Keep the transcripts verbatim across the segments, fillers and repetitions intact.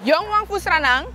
Jongwang Fusranang,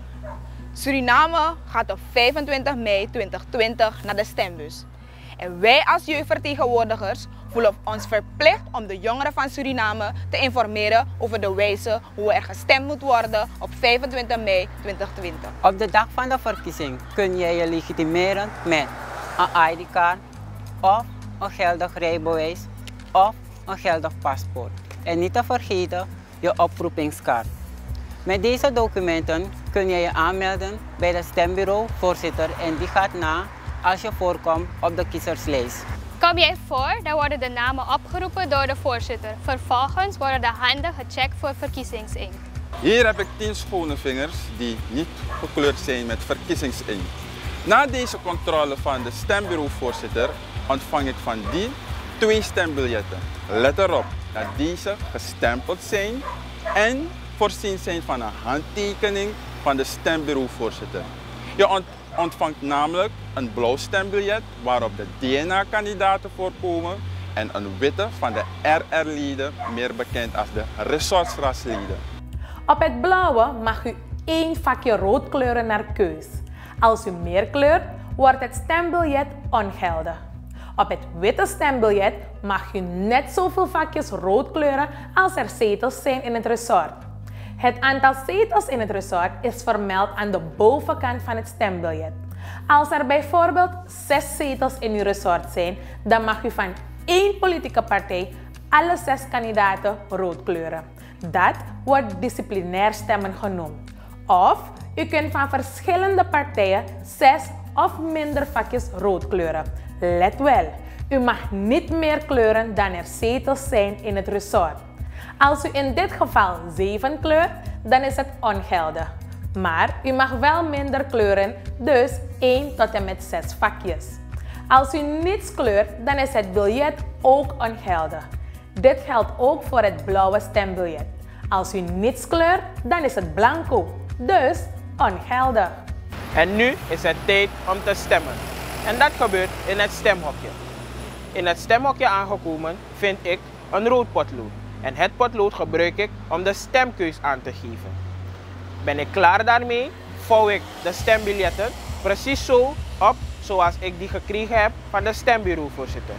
Suriname gaat op vijfentwintig mei tweeduizend twintig naar de stembus. En wij als jeugdvertegenwoordigers voelen ons verplicht om de jongeren van Suriname te informeren over de wijze hoe er gestemd moet worden op vijfentwintig mei tweeduizend twintig. Op de dag van de verkiezing kun je je legitimeren met een I D-kaart of een geldig rijbewijs of een geldig paspoort. En niet te vergeten je oproepingskaart. Met deze documenten kun je je aanmelden bij de stembureau-voorzitter en die gaat na als je voorkomt op de kiezerslijst. Kom jij voor, dan worden de namen opgeroepen door de voorzitter. Vervolgens worden de handen gecheckt voor verkiezingsinkt. Hier heb ik tien schone vingers die niet gekleurd zijn met verkiezingsinkt. Na deze controle van de stembureauvoorzitter ontvang ik van die twee stembiljetten. Let erop dat deze gestempeld zijn en voorzien zijn van een handtekening van de stembureauvoorzitter. Je ont ontvangt namelijk een blauw stembiljet waarop de D N A-kandidaten voorkomen en een witte van de R R-leden, meer bekend als de ressortsrasleden. Op het blauwe mag u één vakje rood kleuren naar keus. Als u meer kleurt, wordt het stembiljet ongeldig. Op het witte stembiljet mag u net zoveel vakjes rood kleuren als er zetels zijn in het ressort. Het aantal zetels in het ressort is vermeld aan de bovenkant van het stembiljet. Als er bijvoorbeeld zes zetels in uw ressort zijn, dan mag u van één politieke partij alle zes kandidaten rood kleuren. Dat wordt disciplinair stemmen genoemd. Of u kunt van verschillende partijen zes of minder vakjes rood kleuren. Let wel, u mag niet meer kleuren dan er zetels zijn in het ressort. Als u in dit geval zeven kleurt, dan is het ongeldig. Maar u mag wel minder kleuren, dus één tot en met zes vakjes. Als u niets kleurt, dan is het biljet ook ongeldig. Dit geldt ook voor het blauwe stembiljet. Als u niets kleurt, dan is het blanco, dus ongeldig. En nu is het tijd om te stemmen. En dat gebeurt in het stemhokje. In het stemhokje aangekomen vind ik een rood potlood. En het potlood gebruik ik om de stemkeus aan te geven. Ben ik klaar daarmee, vouw ik de stembiljetten precies zo op zoals ik die gekregen heb van de stembureauvoorzitter.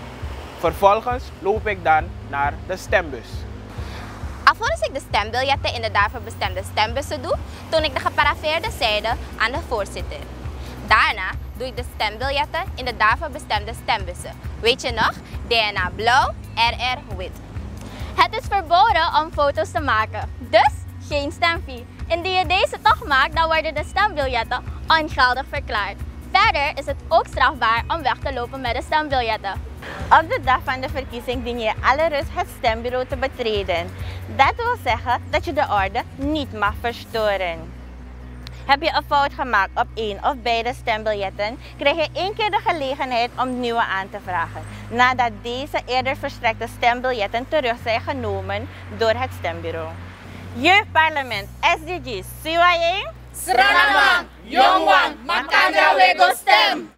Vervolgens loop ik dan naar de stembus. Alvorens ik de stembiljetten in de daarvoor bestemde stembussen doe, toon ik de geparafeerde zijde aan de voorzitter. Daarna doe ik de stembiljetten in de daarvoor bestemde stembussen. Weet je nog? D N A blauw, R R wit. Het is verboden om foto's te maken, dus geen stemfee. Indien je deze toch maakt, dan worden de stembiljetten ongeldig verklaard. Verder is het ook strafbaar om weg te lopen met de stembiljetten. Op de dag van de verkiezing dien je alle rust het stembureau te betreden. Dat wil zeggen dat je de orde niet mag verstoren. Heb je een fout gemaakt op één of beide stembiljetten, krijg je één keer de gelegenheid om nieuwe aan te vragen, nadat deze eerder verstrekte stembiljetten terug zijn genomen door het stembureau. Jeugdparlement S D G, Siwaye, Suriname, Jongwang, Makandra Wego stem!